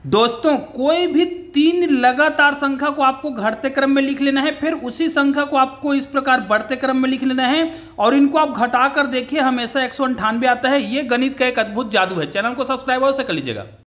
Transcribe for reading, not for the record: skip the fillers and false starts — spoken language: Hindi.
दोस्तों कोई भी तीन लगातार संख्या को आपको घटते क्रम में लिख लेना है, फिर उसी संख्या को आपको इस प्रकार बढ़ते क्रम में लिख लेना है और इनको आप घटाकर देखिए हमेशा 198 आता है। ये गणित का एक अद्भुत जादू है। चैनल को सब्सक्राइब अवश्य कर लीजिएगा।